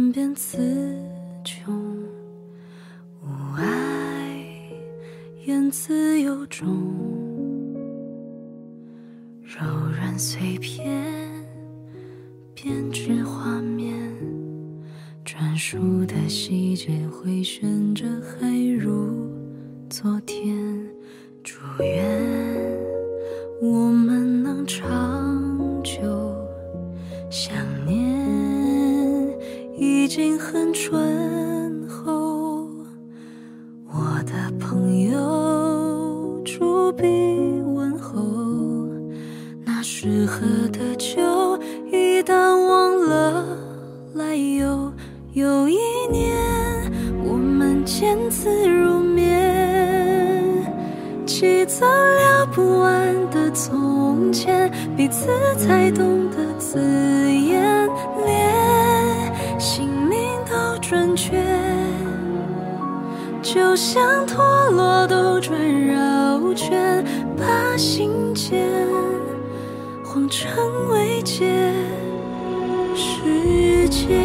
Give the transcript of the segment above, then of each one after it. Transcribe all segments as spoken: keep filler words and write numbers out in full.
万遍词穷，无爱言辞有种，柔软碎片编织画面，专属的细节回旋着，还如昨天。祝愿我们能长久，想念已经很醇厚。我的朋友主笔问候，那适合的酒一旦忘了来由。有一年我们见字如面，记载了不完的从前，彼此才懂得字眼，连姓名都准确，就像陀螺都转绕圈，把心间晃成未解世界。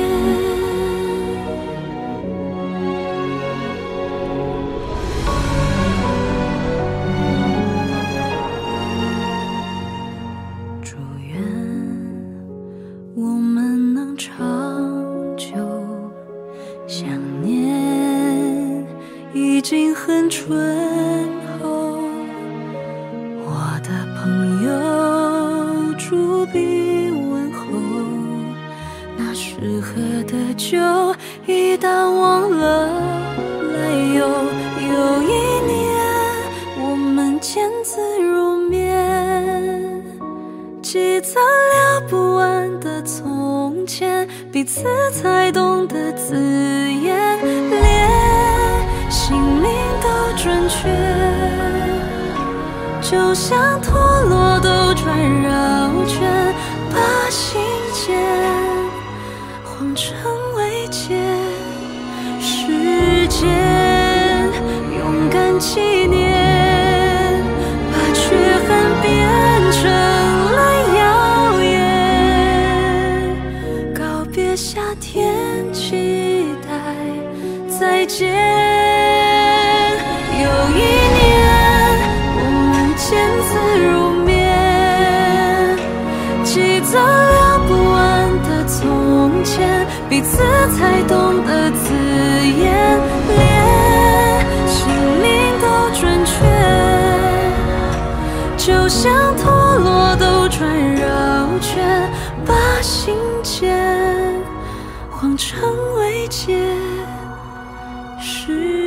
我们能长久，想念已经很醇厚。我的朋友主笔问候，那适合的酒一旦忘了来由。有一年我们见字如面，记载了不完的从前，彼此才懂得字眼，连姓名都准确，就像陀螺都转绕圈，把心间晃成未解世间。勇敢纪念，把缺憾变成了谣言，告别夏天，期待再见。有一年我们见字如面，记载了不完的从前，彼此才懂得字眼，连姓名都准确，就像陀螺都转绕圈，把心间晃成未解世